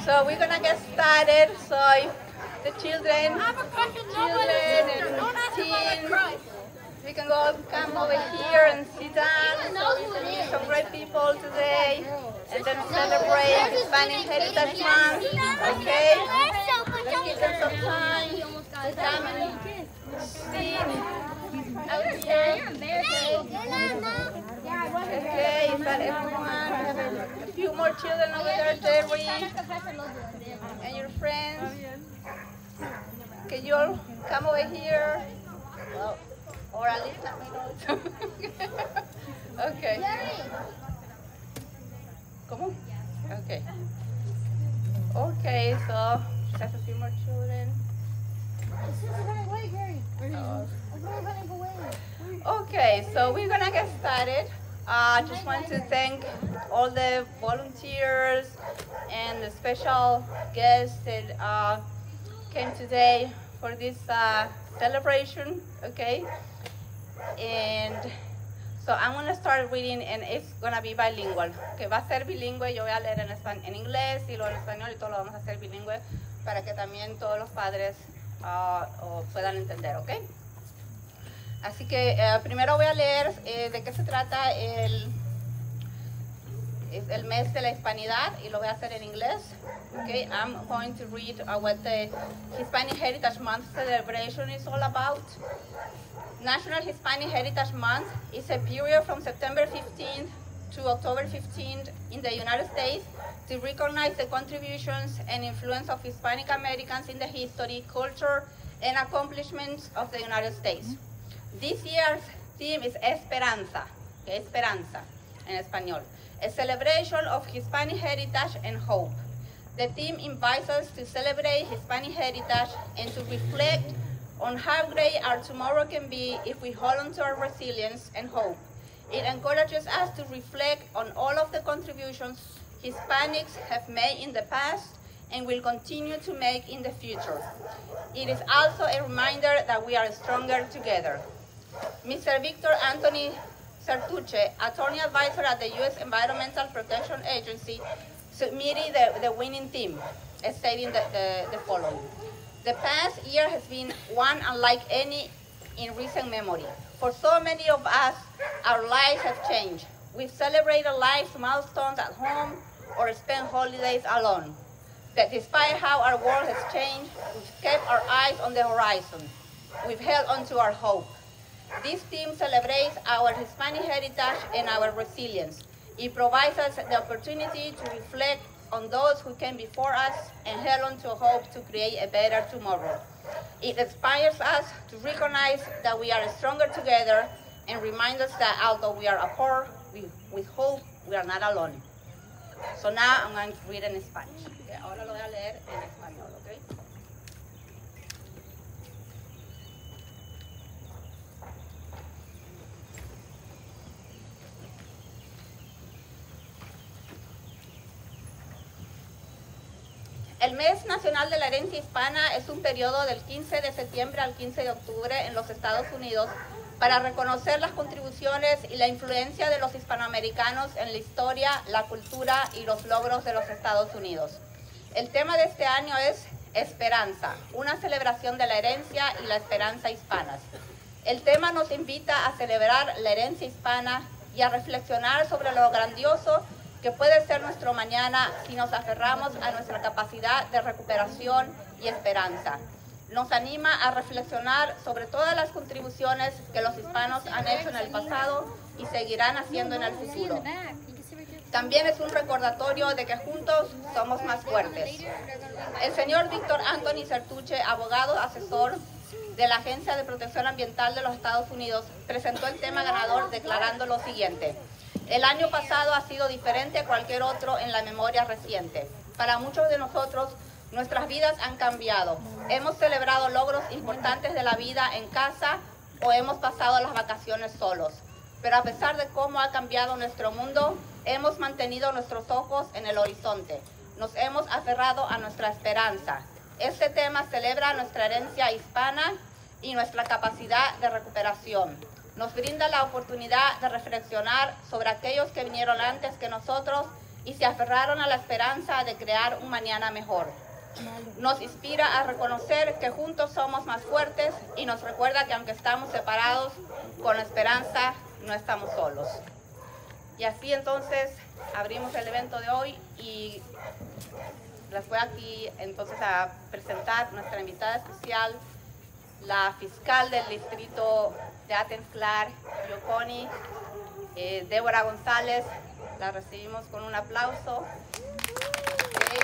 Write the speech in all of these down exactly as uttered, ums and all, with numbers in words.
So we're gonna get started. So the children, children and teens, we can go come over here and sit down. So we can meet some great people today, and then celebrate Hispanic Heritage Month. Okay, let's give them some time to come and sit. Okay, okay, is that everyone? We have a, a few more children over there, Jerry, and your friends. Can you all come over here? Well, or at least let me know. Okay. Come on. Okay. Okay, so just have a few more children. Okay, so we're gonna get started. I uh, just want to thank all the volunteers and the special guests that uh, came today for this uh, celebration, okay? And so I'm gonna start reading, and it's gonna be bilingual, que va a ser bilingüe. Yo voy a leer en, en inglés y luego en español, y todo lo vamos a hacer bilingüe para que también todos los padres uh, puedan entender, ¿ok? Así que uh, primero voy a leer eh, de qué se trata el, el mes de la hispanidad, y lo voy a hacer en inglés. Okay, I'm going to read uh, what the Hispanic Heritage Month celebration is all about. National Hispanic Heritage Month is a period from September fifteenth to October fifteenth in the United States to recognize the contributions and influence of Hispanic Americans in the history, culture, and accomplishments of the United States. This year's theme is Esperanza, okay, Esperanza en español, a celebration of Hispanic heritage and hope. The theme invites us to celebrate Hispanic heritage and to reflect on how great our tomorrow can be if we hold on to our resilience and hope. It encourages us to reflect on all of the contributions Hispanics have made in the past and will continue to make in the future. It is also a reminder that we are stronger together. Mister Victor Anthony Sertuche, Attorney Advisor at the U S Environmental Protection Agency, submitted the, the winning theme, stating the, the, the following. The past year has been one unlike any in recent memory. For so many of us, our lives have changed. We've celebrated life's milestones at home or spent holidays alone. But despite how our world has changed, we've kept our eyes on the horizon. We've held on to our hope. This theme celebrates our Hispanic heritage and our resilience. It provides us the opportunity to reflect on those who came before us and held on to hope to create a better tomorrow. It inspires us to recognize that we are stronger together and reminds us that although we are apart, we, with hope, we are not alone. So now I'm going to read in Spanish. Okay, ahora lo voy a leer en español, okay? El Mes Nacional de la Herencia Hispana es un periodo del quince de septiembre al quince de octubre en los Estados Unidos para reconocer las contribuciones y la influencia de los hispanoamericanos en la historia, la cultura y los logros de los Estados Unidos. El tema de este año es Esperanza, una celebración de la herencia y la esperanza hispanas. El tema nos invita a celebrar la herencia hispana y a reflexionar sobre lo grandioso que puede ser nuestro mañana si nos aferramos a nuestra capacidad de recuperación y esperanza. Nos anima a reflexionar sobre todas las contribuciones que los hispanos han hecho en el pasado y seguirán haciendo en el futuro. También es un recordatorio de que juntos somos más fuertes. El señor Víctor Anthony Sertuche, abogado asesor de la Agencia de Protección Ambiental de los Estados Unidos, presentó el tema ganador declarando lo siguiente. El año pasado ha sido diferente a cualquier otro en la memoria reciente. Para muchos de nosotros, nuestras vidas han cambiado. Hemos celebrado logros importantes de la vida en casa o hemos pasado las vacaciones solos. Pero a pesar de cómo ha cambiado nuestro mundo, hemos mantenido nuestros ojos en el horizonte. Nos hemos aferrado a nuestra esperanza. Este tema celebra nuestra herencia hispana y nuestra capacidad de recuperación. Nos brinda la oportunidad de reflexionar sobre aquellos que vinieron antes que nosotros y se aferraron a la esperanza de crear un mañana mejor. Nos inspira a reconocer que juntos somos más fuertes y nos recuerda que aunque estamos separados, con esperanza no estamos solos. Y así entonces abrimos el evento de hoy y les voy aquí entonces a presentar nuestra invitada especial, la fiscal del distrito de Athens-Clarke, Yoconi, eh, Débora González. La recibimos con un aplauso. Okay.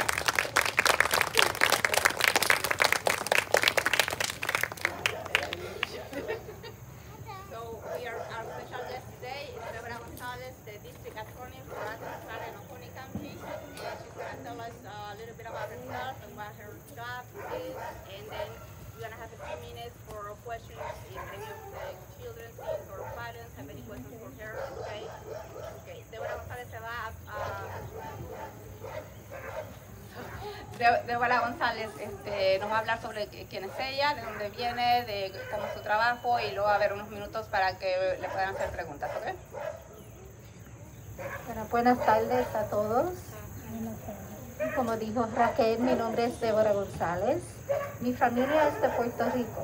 So we are, our special guest today is Débora González, the district attorney for Athens-Clarke and Oconee County. And she's going to tell us a little bit about herself and what her job is, and then we're going to have a few minutes for questions if any of the children or parents have any questions for her. Okay. Okay. Débora González se va a, a De, Débora González este, nos va a hablar sobre quién es ella, de dónde viene, de cómo es su trabajo, y luego va a haber unos minutos para que le puedan hacer preguntas, ¿ok? Bueno, buenas tardes a todos. Como dijo Raquel, mi nombre es Débora González. Mi familia es de Puerto Rico.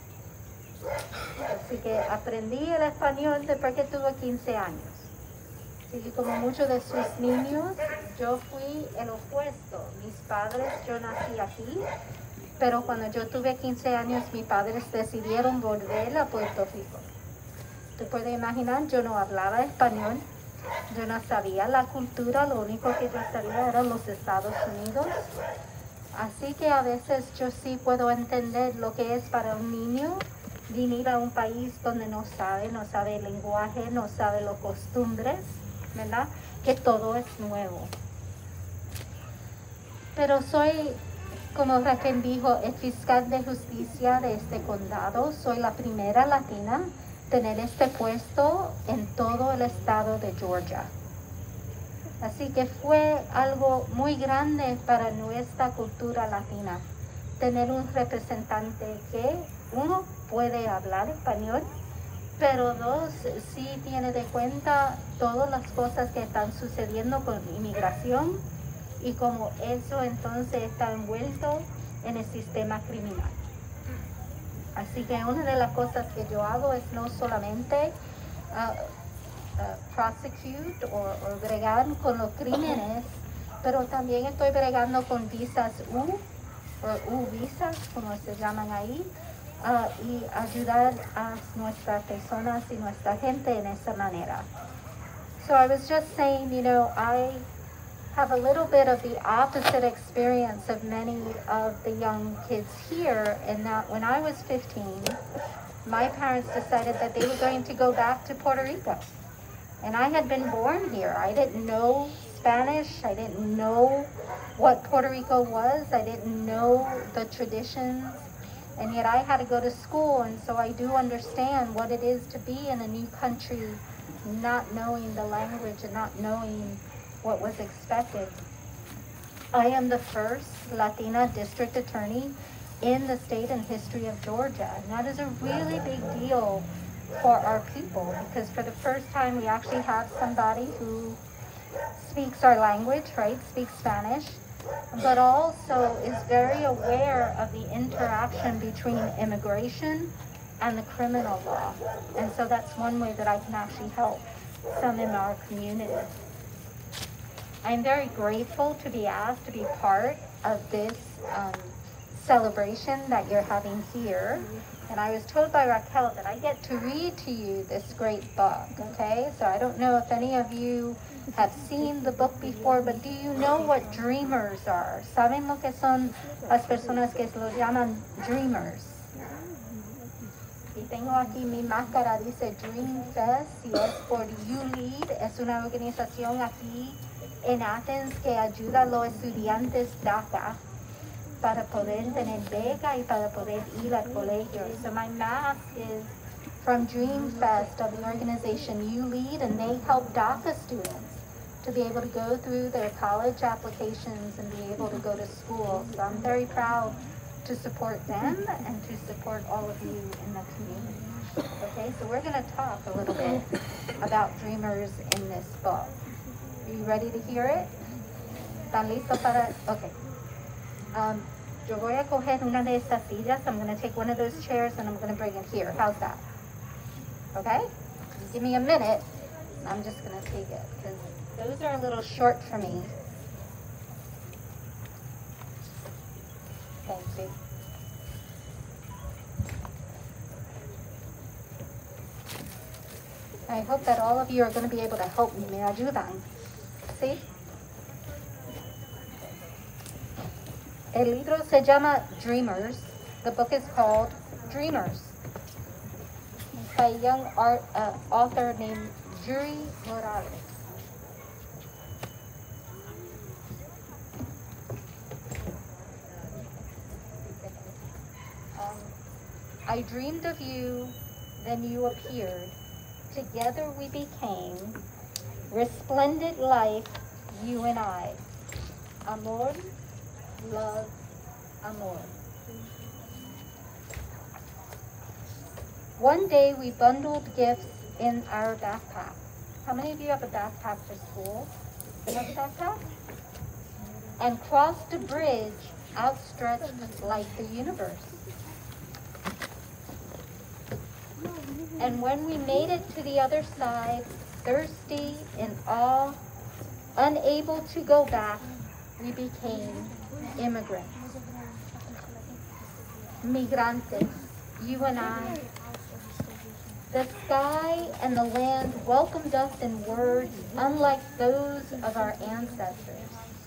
Así que aprendí el español después que tuve quince años. Y como muchos de sus niños, yo fui el opuesto. Mis padres, yo nací aquí, pero cuando yo tuve quince años, mis padres decidieron volver a Puerto Rico. Te puedes imaginar, yo no hablaba español, yo no sabía la cultura, lo único que yo sabía eran los Estados Unidos. Así que a veces yo sí puedo entender lo que es para un niño venir a un país donde no sabe, no sabe el lenguaje, no sabe las costumbres, ¿verdad? Que todo es nuevo. Pero soy, como Raquel dijo, el fiscal de justicia de este condado. Soy la primera latina en tener este puesto en todo el estado de Georgia. Así que fue algo muy grande para nuestra cultura latina, tener un representante que, uno, puede hablar español, pero dos, sí tiene de cuenta todas las cosas que están sucediendo con inmigración y cómo eso entonces está envuelto en el sistema criminal. Así que una de las cosas que yo hago es no solamente uh, uh, prosecute o, o bregar con los crímenes, pero también estoy bregando con visas U, o U-visas, como se llaman ahí, Uh, y ayudar a nuestras personas y nuestra gente en esa manera. So I was just saying, you know, I have a little bit of the opposite experience of many of the young kids here, in that when I was fifteen, my parents decided that they were going to go back to Puerto Rico. And I had been born here. I didn't know Spanish. I didn't know what Puerto Rico was. I didn't know the traditions. And yet I had to go to school, and so I do understand what it is to be in a new country, not knowing the language and not knowing what was expected. I am the first Latina district attorney in the state and history of Georgia, and that is a really big deal for our people, because for the first time we actually have somebody who speaks our language, right, speaks Spanish, but also is very aware of the interaction between immigration and the criminal law. And so that's one way that I can actually help some in our community. I'm very grateful to be asked to be part of this um, celebration that you're having here. And I was told by Raquel that I get to read to you this great book, okay? So I don't know if any of you have seen the book before, but do you know what dreamers are? ¿Saben lo que son las personas que lo llaman dreamers? Y tengo aquí mi máscara, dice Dream Fest, y es por U Lead. Es una organización aquí en Athens que ayuda a los estudiantes DACA para poder tener beca y para poder ir al colegio. So my mask is from Dream Fest of the organization U Lead, and they help DACA students to be able to go through their college applications and be able to go to school. So I'm very proud to support them and to support all of you in the community. Okay, so we're going to talk a little bit about dreamers in this book. Are you ready to hear it? ¿Están listos para...? Okay. Um, yo voy a coger una de estas sillas. I'm going to take one of those chairs and I'm going to bring it here. How's that? Okay? Give me a minute. I'm just going to take it because those are a little short for me. Thank you. I hope that all of you are going to be able to help me. Me ayudan. ¿Sí? El libro se llama Dreamers. The book is called Dreamers. By a young art, uh, author named Yuri Morales. Um, I dreamed of you, then you appeared. Together we became resplendent life, you and I. Amor, love, amor. One day we bundled gifts in our backpack. How many of you have a backpack for school? You have a backpack? And crossed a bridge outstretched like the universe. And when we made it to the other side, thirsty in awe, unable to go back, we became immigrants. Migrantes, you and I. The sky and the land welcomed us in words unlike those of our ancestors.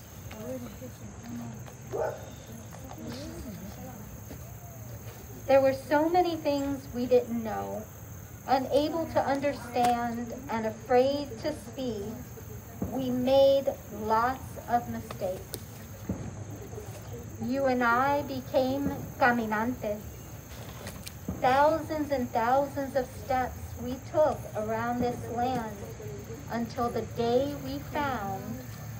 There were so many things we didn't know. Unable to understand and afraid to speak, we made lots of mistakes. You and I became caminantes. Thousands and thousands of steps we took around this land until the day we found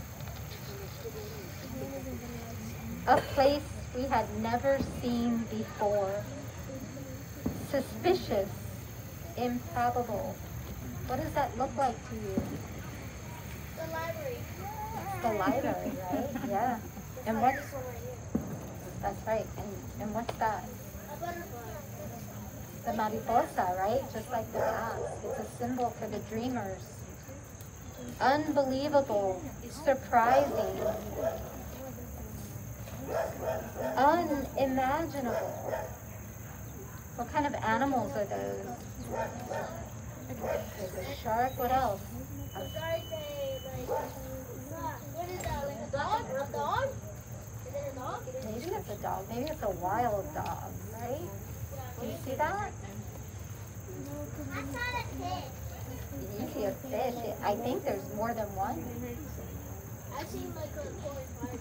a place we had never seen before. Suspicious, improbable. What does that look like to you? The library. It's the library, right? Yeah. And what's, that's right. And, and what's that? A butterfly. The mariposa, right? Just like the mask. It's a symbol for the dreamers. Unbelievable, surprising, unimaginable. What kind of animals are those? There's a shark. What else? I'm sorry, they like. What is that? Like a dog? A dog? Is it a dog? Maybe it's a dog. Maybe it's a wild dog, right? Do you see that? I saw a fish. You see a fish. I think there's more than one. I've seen like a toy five.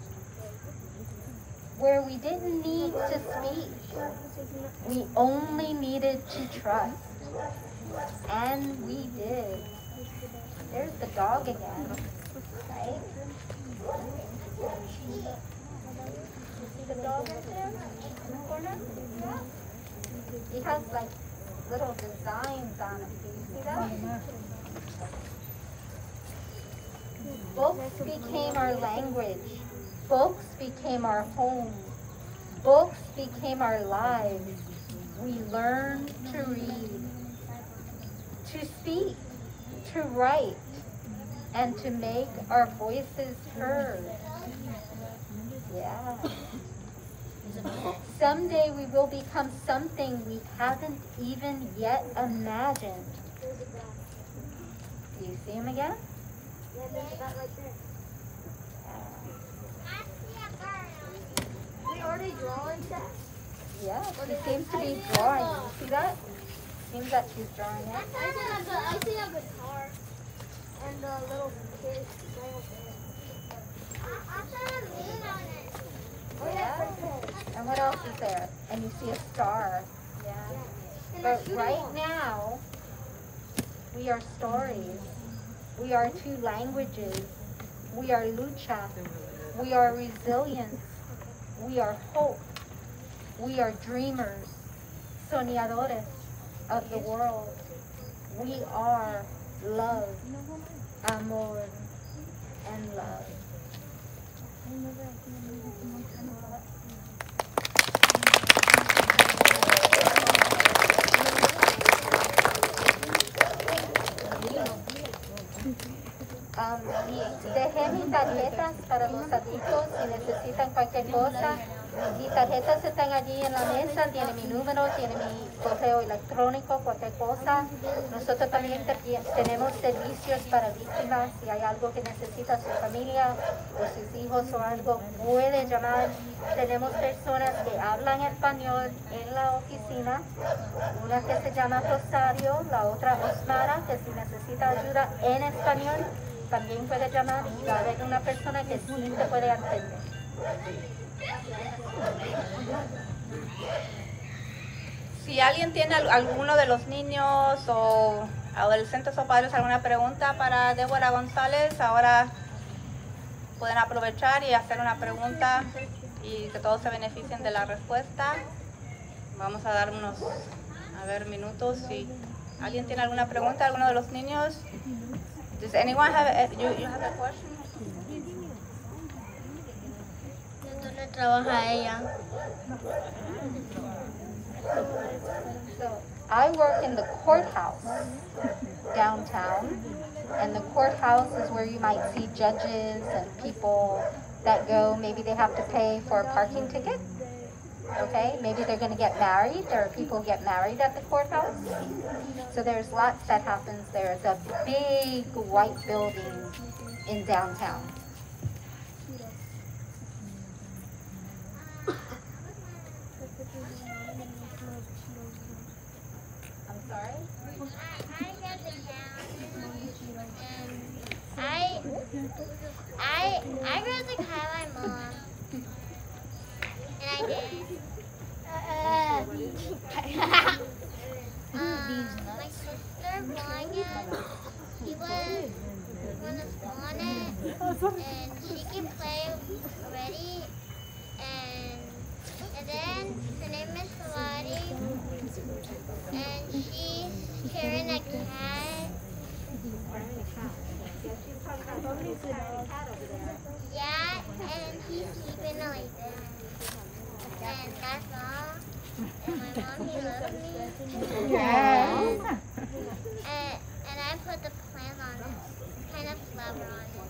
Where we didn't need to speak. We only needed to trust. And we did. There's the dog again, right? You see the dog right there in the corner? Yeah. He has like little designs on him. Do you see that? Books became our language. Books became our home. Books became our lives. We learned to read, to speak, to write, and to make our voices heard. Yeah. Someday we will become something we haven't even yet imagined. Do you see him again? Yeah, there's a bat right there. We already drawing that? Yeah, she seems to be drawing. You see that? Seems that she's drawing it. I see a, gu- I see a guitar and a little kid playing with it. I saw a moon on it. Oh, Yeah. And what else is there? And you see a star. Yeah. But right now, we are stories. We are two languages. We are lucha. We are resilience. We are hope. We are dreamers, soñadores of the world. We are love, amor, and love. Um, dejé mis tarjetas para los adultos si necesitan cualquier cosa. Mis tarjetas están allí en la mesa, tiene mi número, tiene mi correo electrónico, cualquier cosa. Nosotros también te- tenemos servicios para víctimas. Si hay algo que necesita su familia o sus hijos o algo, puede llamar. Tenemos personas que hablan español en la oficina. Una que se llama Rosario, la otra Osmara, que si necesita ayuda en español, también puede llamar y va a haber una persona que sí te puede atender. Si alguien tiene al- alguno de los niños o adolescentes o padres alguna pregunta para Débora González, ahora pueden aprovechar y hacer una pregunta y que todos se beneficien de la respuesta. Vamos a dar unos, a ver, minutos. Si alguien tiene alguna pregunta, alguno de los niños. Does anyone have a, you, you have a question? ¿Dónde trabaja ella? So I work in the courthouse downtown, and the courthouse is where you might see judges and people that go, maybe they have to pay for a parking ticket, okay? Maybe they're gonna get married. There are people who get married at the courthouse. So there's lots that happens there. It's a big white building in downtown. I'm sorry? I I I rather call my mom, and I did. um, my sister Vanya, she was on a bonnet, and she can play already. And and then her name is Salati, and she's carrying a cat. Yeah, and he's sleeping like that. And that's all. And my mommy loves me. Yeah. And, and I put the plant on it. Kind of flower on it.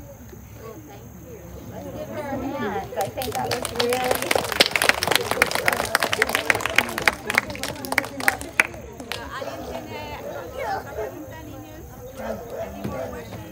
Give her a hand. I think that was really. ¿Alguien tiene alguna pregunta, niños? Any more questions?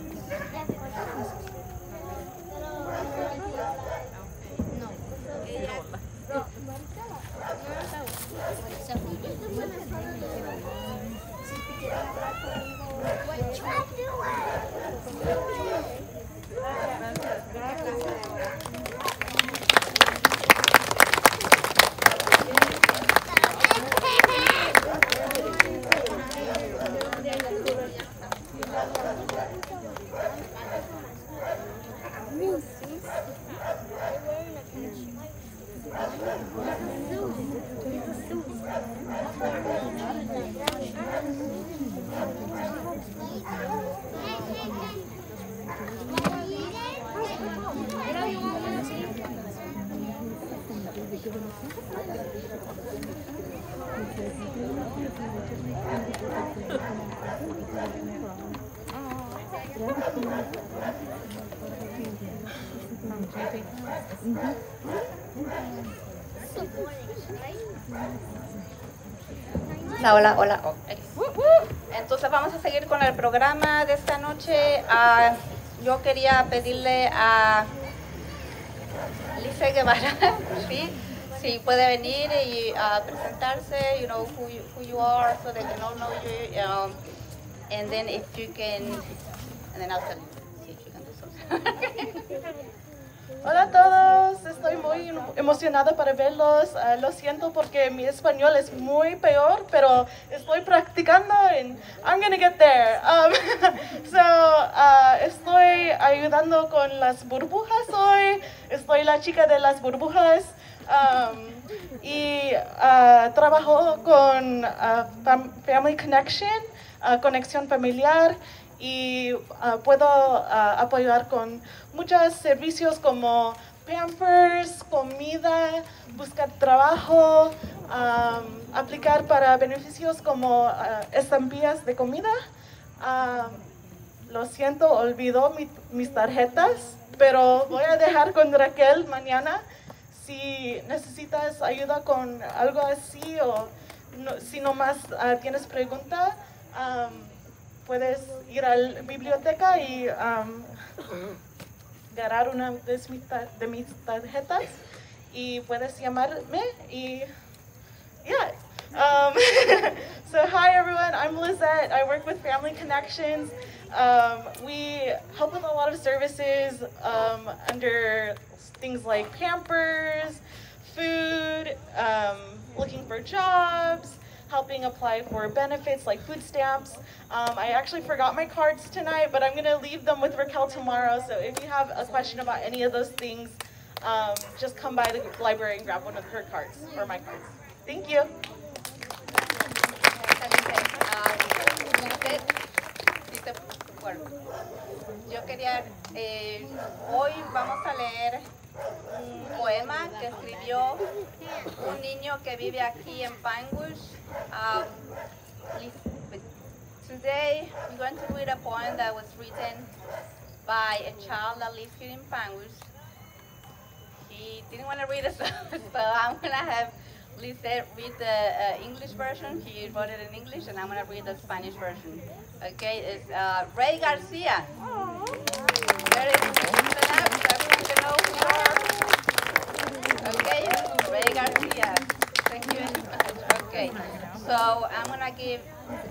Hola, hola, hola. Entonces vamos a seguir con el programa de esta noche. Uh, yo quería pedirle a Lice Guevara, ¿sí? Si puede venir y uh, presentarse, you know, who you, who you are, so they can all know you. Um, and then if you can, and then I'll tell you, see if you can do something. Hola a todos, estoy muy emocionada para verlos. Uh, lo siento porque mi español es muy peor, pero estoy practicando and I'm gonna get there. Um, so, uh, estoy ayudando con las burbujas hoy. Estoy la chica de las burbujas. Um, y uh, trabajo con uh, Fam Family Connection, uh, conexión familiar. y uh, puedo uh, apoyar con muchos servicios como Pampers, comida, buscar trabajo, um, aplicar para beneficios como uh, estampillas de comida. Uh, lo siento, olvidó mi, mis tarjetas, pero voy a dejar con Raquel mañana. Si necesitas ayuda con algo así o no, si nomás uh, tienes pregunta, um, puedes ir a la biblioteca y um, agarrar una de mis, de mis tarjetas y puedes llamarme y yeah. Um, so hi everyone, I'm Lizette. I work with Family Connections. Um, we help with a lot of services um, under things like Pampers, food, um, looking for jobs, helping apply for benefits like food stamps. Um, I actually forgot my cards tonight, but I'm going to leave them with Raquel tomorrow. So if you have a question about any of those things, um, just come by the library and grab one of her cards or my cards. Thank you. Yo quería, eh, hoy vamos a leer un poema que escribió un niño que vive aquí en Pinewood. Um, today we're going to read a poem that was written by a child that lives here in Pinewood. He didn't want to read it, so, so I'm going to have Lizette read the uh, English version. He wrote it in English, and I'm going to read the Spanish version. Okay, it's uh, Ray Garcia. Very stand up so everyone can know who you are. Okay, Ray Garcia. Thank you very much. Okay, so I'm going to give.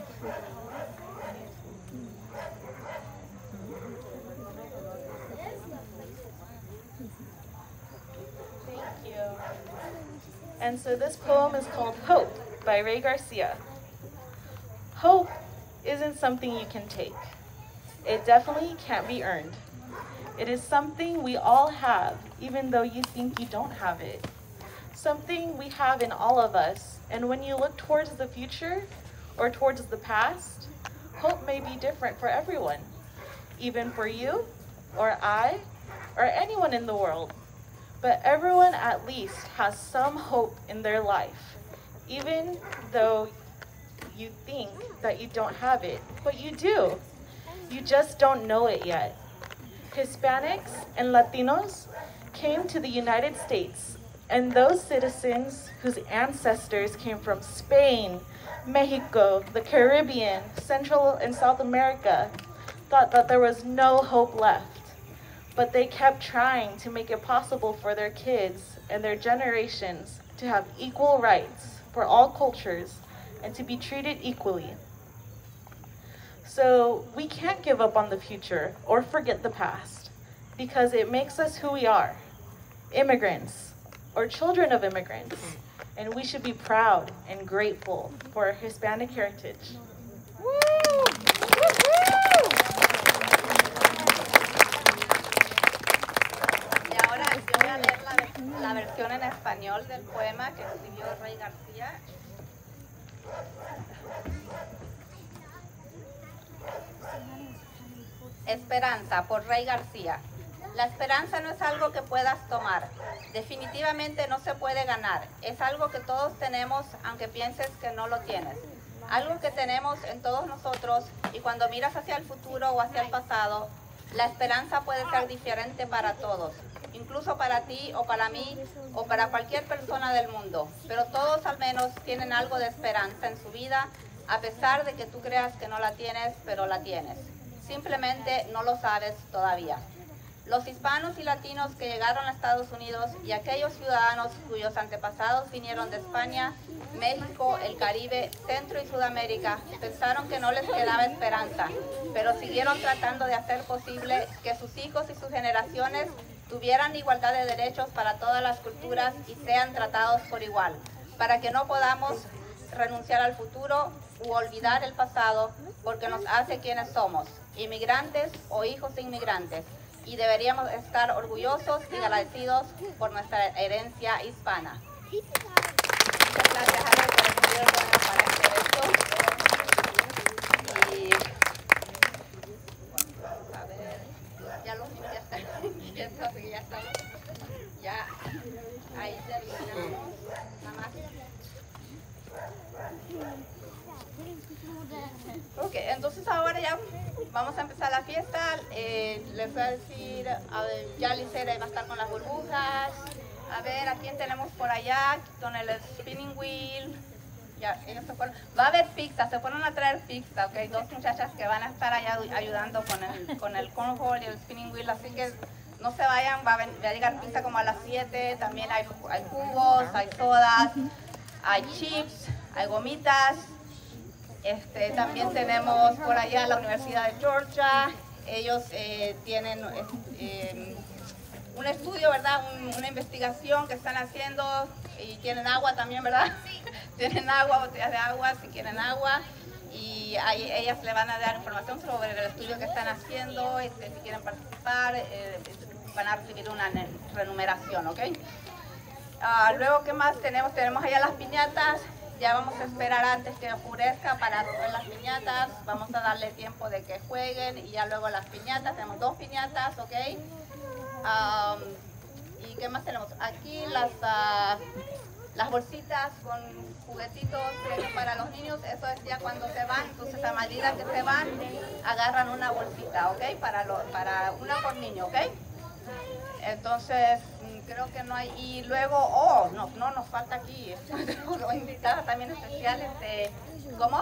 Thank you. And so this poem is called Hope by Ray Garcia. Hope isn't something you can take. It definitely can't be earned. It is something we all have, even though you think you don't have it. Something we have in all of us, and when you look towards the future or towards the past, hope may be different for everyone, even for you or I or anyone in the world. But everyone at least has some hope in their life, even though you think that you don't have it, but you do. You just don't know it yet. Hispanics and Latinos came to the United States, and those citizens whose ancestors came from Spain, Mexico, the Caribbean, Central and South America, thought that there was no hope left. But they kept trying to make it possible for their kids and their generations to have equal rights for all cultures and to be treated equally. So we can't give up on the future or forget the past, because it makes us who we are, immigrants or children of immigrants, and we should be proud and grateful for our Hispanic heritage. Woo! Y ahora yo voy a leer la, la versión en español del poema que escribió Ray García. Esperanza, por Ray García. La esperanza no es algo que puedas tomar. Definitivamente no se puede ganar. Es algo que todos tenemos, aunque pienses que no lo tienes. Algo que tenemos en todos nosotros, y cuando miras hacia el futuro o hacia el pasado, la esperanza puede ser diferente para todos, incluso para ti o para mí o para cualquier persona del mundo. Pero todos al menos tienen algo de esperanza en su vida, a pesar de que tú creas que no la tienes, pero la tienes. Simplemente no lo sabes todavía. Los hispanos y latinos que llegaron a Estados Unidos y aquellos ciudadanos cuyos antepasados vinieron de España, México, el Caribe, Centro y Sudamérica, pensaron que no les quedaba esperanza, pero siguieron tratando de hacer posible que sus hijos y sus generaciones tuvieran igualdad de derechos para todas las culturas y sean tratados por igual, para que no podamos renunciar al futuro u olvidar el pasado, porque nos hace quienes somos, inmigrantes o hijos de inmigrantes, y deberíamos estar orgullosos y agradecidos por nuestra herencia hispana. Muchas gracias, Ale, por el video para hacer esto. Y Entonces ya estamos, ya ahí terminamos. Nada más. Ok, entonces ahora ya vamos a empezar la fiesta. Eh, les voy a decir, a ver, ya Lisera va a estar con las burbujas. A ver, ¿a quién tenemos por allá? Con el spinning wheel. Ya, ellos se fueron. Va a haber pizza, se fueron a traer pizza, ok. Dos muchachas que van a estar allá ayudando con el, con el cornhole y el spinning wheel, así que no se vayan, va a, ven, va a llegar pizza como a las siete. También hay, hay jugos, hay sodas, hay chips, hay gomitas. Este, también tenemos por allá la Universidad de Georgia. Ellos eh, tienen eh, un estudio, ¿verdad? Un, una investigación que están haciendo y tienen agua también, ¿verdad? Sí. Tienen agua, botellas de agua, si quieren agua. Y ahí ellas le van a dar información sobre el estudio que están haciendo. Este, si quieren participar, eh, van a recibir una renumeración, ¿ok? Uh, luego, ¿qué más tenemos? Tenemos allá las piñatas. Ya vamos a esperar antes que oscurezca para hacer las piñatas. Vamos a darle tiempo de que jueguen y ya luego las piñatas. Tenemos dos piñatas, ¿ok? Um, ¿Y qué más tenemos? Aquí las, uh, las bolsitas con juguetitos para los niños. Eso es ya cuando se van. Entonces a medida que se van, agarran una bolsita, ¿ok? Para, lo, para una por niño, ¿ok? Entonces, creo que no hay. Y luego, oh, no, no nos falta aquí. Tenemos invitadas también especiales. Este, ¿Cómo?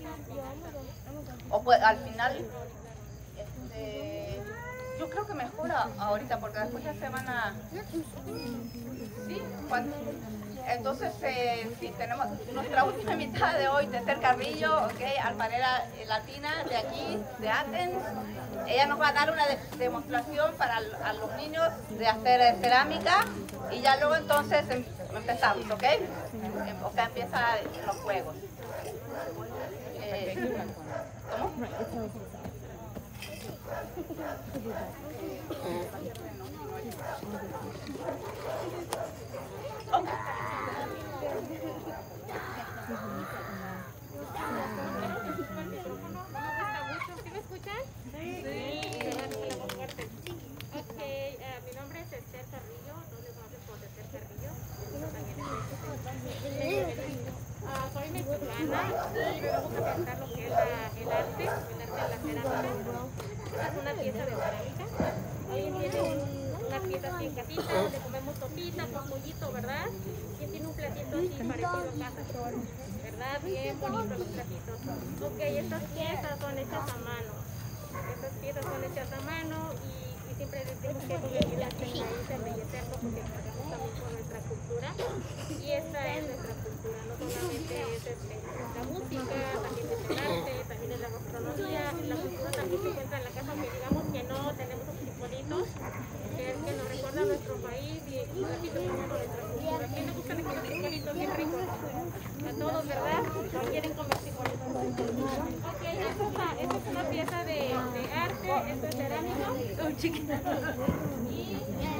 O pues al final, este, yo creo que mejora ahorita porque después ya se van a. Sí, cuando. Entonces, eh, sí, tenemos nuestra última invitada de hoy, Esther Carrillo, okay, alfarera latina de aquí, de Athens. Ella nos va a dar una de demostración para a los niños de hacer eh, cerámica y ya luego entonces em empezamos, ¿ok? O sea, empiezan los juegos. Eh, ¿Cómo? Okay. ¿Sí me escuchan? Sí. Sí. Ok, uh, mi nombre es Esther Carrillo, no le conocen por Esther Carrillo. Uh, soy mexicana y me vamos a presentar lo que es la, el arte, el arte de la cerámica. Es una pieza de cerámica. Alguien tiene un, una pieza así en casita, donde comemos sopita con pollito, ¿verdad? ¿Quién tiene un platito así parecido a casa? ¿Verdad? Bien bonitos los platitos. Ok, estas piezas son hechas a mano. Estas piezas son hechas a mano y, y siempre decimos que convertir las raíces, embellecerlo porque cargamos también con nuestra cultura. Y esta es nuestra cultura, no solamente es este, la música, también es el arte, también es la gastronomía. La cultura también se encuentra en la casa, aunque digamos que no tenemos los frijolitos, que es que nos recuerda a nuestro país y, y repito, tenemos nuestra cultura. ¿A quién le gustan los frijolitos bien ricos? A todos, ¿verdad? No quieren comer frijolitos. Ok, esta es, la, esta es una pieza de, de arte, esto es cerámica. Oh, chiquita. Y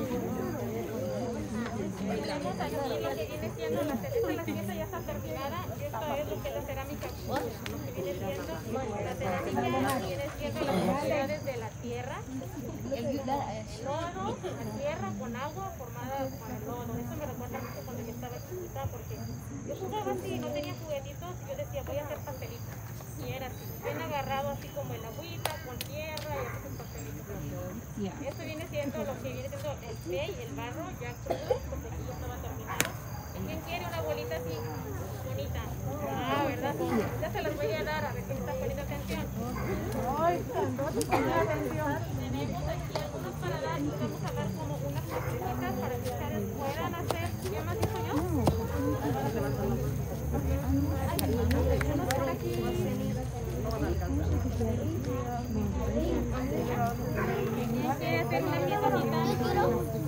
tenemos aquí lo que viene siendo la cerámica, la pieza ya está terminada. Esto es lo que es la cerámica, lo que viene siendo la cerámica, viene siendo las propiedades de la tierra, el lodo, la tierra con agua formada con el lodo. Eso me recuerda mucho cuando yo estaba chiquita porque yo jugaba así, no tenía juguetitos, yo decía voy a hacer pastelitos. Y era así, bien agarrado así como el agüita, con tierra y esos pastelitos. Yeah. Esto viene siendo lo que viene siendo el clay, el barro, ya crudo, porque aquí ya estaba terminado. ¿Quién quiere una bolita así bonita? Ah, ¿verdad? Ya se las voy a dar, a ver quién está poniendo atención. Ay, poniendo atención. Tenemos aquí algunos para dar y vamos a dar como unas pequeñitas para que ustedes puedan hacer. ¿Qué más dijo yo? Por aquí. ¿Quiere hacer una piececita?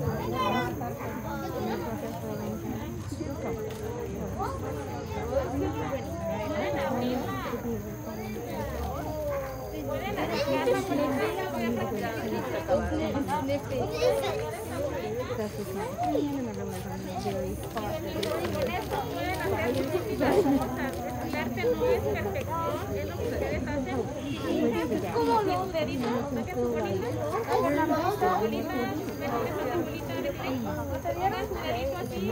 Pueden abrirla. Pueden acercarla con el brillo. Voy a practicar. Con esto pueden hacer muchísimas cosas. El arte no es perfección, es lo que ustedes hacen. Como los deditos, ¿no? Que es bonito. bolita, métete esa bolita, pongan su dedito así.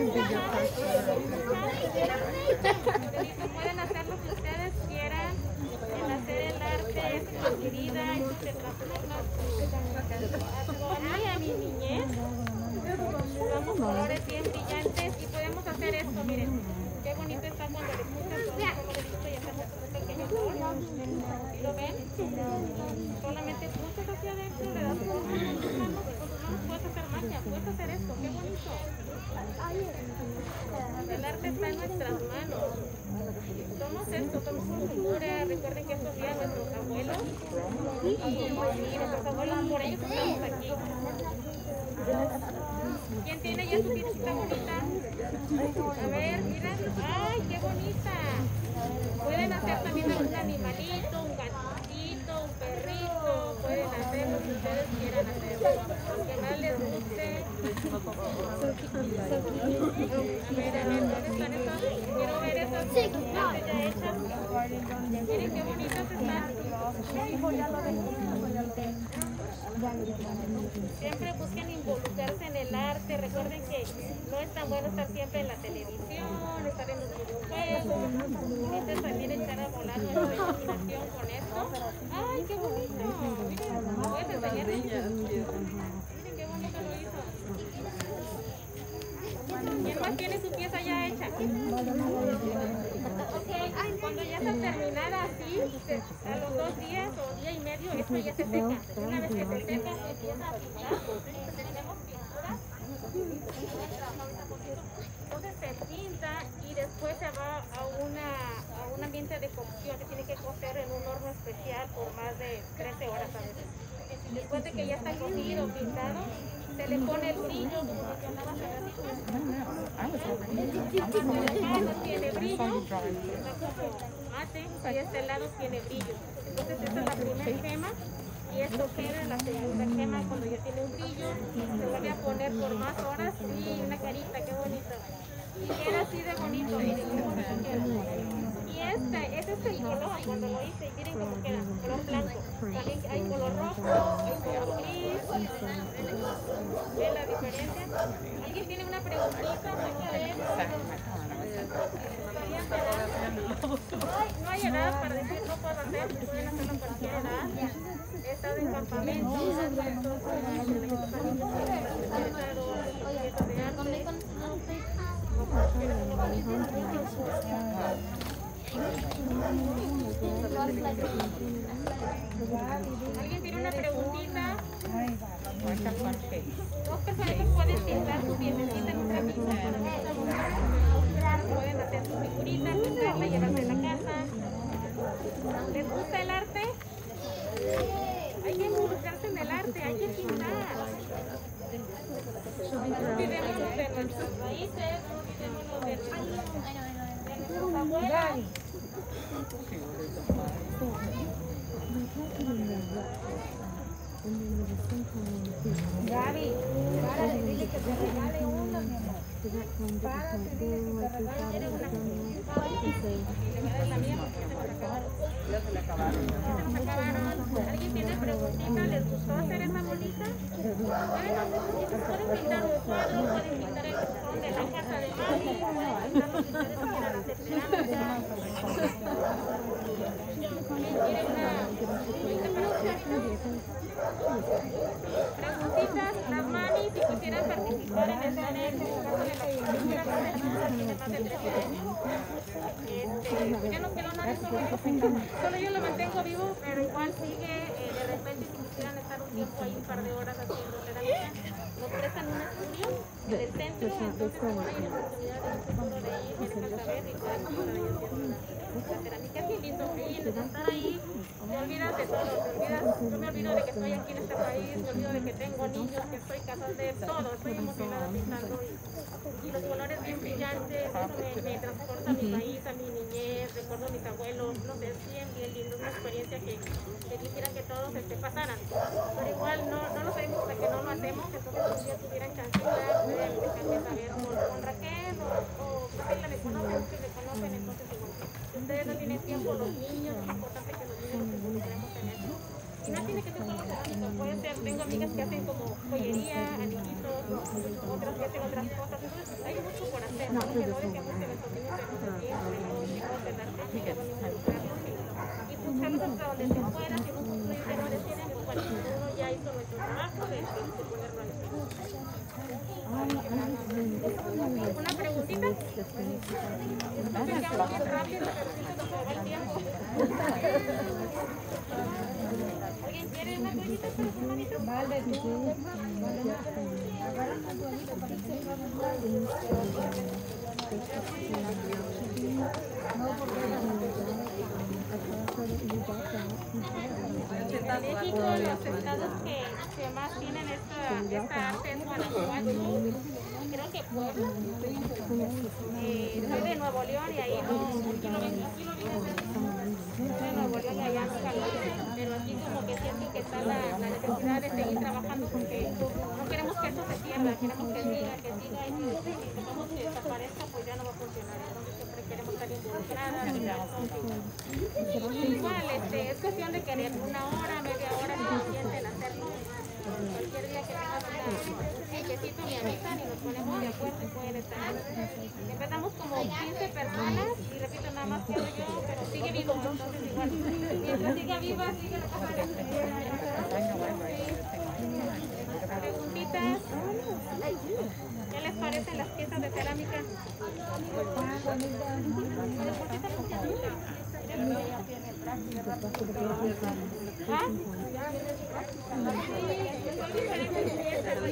Pueden hacer lo que ustedes quieran. El hacer el arte es su vida, eso se transforma. Ay, a mi niñez. Usamos colores bien brillantes y podemos hacer esto, miren. Qué bonito está cuando le puse todo el colorito y hacemos un pequeño sol. ¿Sí lo ven? Solamente pulsas hacia adentro, le das forma con tus manos y con tus manos puedes hacer magia, puedes hacer esto, qué bonito. El arte está en nuestras manos. Somos esto, somos cultura. Recuerden que estos días nuestros abuelos y nuestros abuelos, por ellos estamos aquí. ¿Quién tiene ya su tiendita bonita? A ver, mira. ¡Ay, qué bonita! Pueden hacer también un animalito, un gatito, un perrito. Pueden hacer lo que ustedes quieran hacer. Lo que más les guste. A ver, a ver, ¿dónde están esas? Quiero ver esas cosas ya hechas. Miren qué bonitas están. Siempre busquen involucrarse en el arte. Recuerden que no es tan bueno estar siempre en la televisión, estar en los videojuegos. Necesitas también echar a volar nuestra imaginación con esto. ¡Ay, qué bonito! Miren, ¿me puedes enseñar? Miren qué bonito lo hizo. ¿Quién más tiene su pieza ya hecha? Okay. Cuando ya está terminada así, a los dos días o día y medio, esto ya se seca. Una vez que se seca, se empieza a pintar. Tenemos pintura. Entonces se pinta y después se va a, una, a un ambiente de cocción. Se tiene que cocer en un horno especial por más de trece horas a veces. Después de que ya está cocido, pintado, se le pone el brillo, como mencionaba hace ratito. Este lado tiene brillo, mate, y este lado tiene brillo. Entonces esta es la primera gema y esto queda en la segunda gema cuando ya tiene un brillo. Se vuelve a poner por más horas y una carita, qué bonito. Y queda así de bonito, miren qué bonito queda. Y este, este es el color cuando lo hice, miren cómo queda, color blanco. También hay color rojo, hay color gris. ¿Ven la diferencia? ¿Alguien tiene una preguntita acerca de esto? No hay edad para decir no puedo hacer, pueden hacerlo a cualquier edad. He estado en campamentos, ¿alguien tiene una preguntita? Dos personas pueden pintar su piececita en otra pinta. Pueden hacer su figurita, pintarla, llevarla a la casa. ¿Les gusta el arte? Hay que involucrarse en el arte, hay que pintar. No olvidémonos de nuestras raíces, no olvidémonos de nuestros abuelos. Gaby, párale, dile que te regale uno, mi amor. Párale, dile que te regale uno. La mía porque se me acabaron. Ya se le acabaron. Se me acabaron. ¿Alguien tiene preguntita? ¿Les gustó hacer esa bolita? Pueden pintar un cuadro, pueden pintar el buzón de la casa de mami, pueden pintar lo que ustedes quieran hacer cerámica. ¿Quieren una bolita para ustedes? Preguntitas, las mamis, si quisieran participar en el panel, en el caso de la cultura, no se les tiene más de trece años. Este, ya no quedó nadie solo, solo yo lo mantengo vivo, pero igual sigue, eh, de repente si quisieran estar un tiempo ahí, un par de horas haciendo cerámica, nos prestan un estudio en el centro, entonces como hay una oportunidad de un futuro de ir, vienen a saber y pueden estar ahí haciendo la, la cerámica. Es bien lindo, feliz de estar ahí. Te olvidas de todo, te olvidas, yo me olvido de que estoy aquí en este país, me olvido de que tengo niños, que estoy casada, de todo, estoy emocionada pintando y, y los colores bien brillantes, eso me, me transporta a mi país, a mi niñez, recuerdo a mis abuelos, no sé, es bien, bien lindo, es una experiencia que, que quisiera que todos este, pasaran, pero igual no, no lo sabemos hasta que no lo hacemos, entonces si un día tuvieran chance, pueden dejarme saber con, con Raquel o, o Raquel me conocen, que me conocen, entonces igual. Ustedes no tienen tiempo, los niños, es importante que los niños nos involucremos en eso. Y no tiene que ser solo cerámica, puede ser, tengo amigas que hacen como joyería, anillitos, otras que hacen otras cosas, entonces hay mucho por hacer, ¿no? Que no dejemos que nuestros niños se nos entiendan, dejemos de dar técnica, bueno, involucrarnos y, y pucharlos hasta donde se pueda, si en un futuro interiores tienen, pues bueno, uno ya hizo nuestro trabajo de, de, de ponerlo al fin. Una preguntita. Entonces ya vamos rápido, pero sí se nos va el tiempo. ¿Alguien quiere una toallita para su manito? Vale, tú. En México los estados que, que más tienen esta, esta arte es Guanajuato, creo que Puebla, eh, soy de Nuevo León y ahí no, aquí lo ven, aquí lo ven, soy de Nuevo León y allá nunca lo hice, pero aquí como que siento que está la, la necesidad de seguir trabajando porque no queremos que esto se pierda, queremos que siga, que siga y si dejamos que desaparezca pues ya no va a funcionar, entonces siempre queremos estar involucradas, igual este, es cuestión de querer una hora, media hora es suficiente en hacerlo. Cualquier día que tengas un tiempecito me avisan y nos ponemos de acuerdo y pueden estar. Empezamos como quince personas y repito, nada más quedo yo, pero sigue vivo, entonces igual. Mientras siga viva, sigue la cosa. Preguntitas. ¿Qué les parecen las piezas de cerámica? ¿Ah?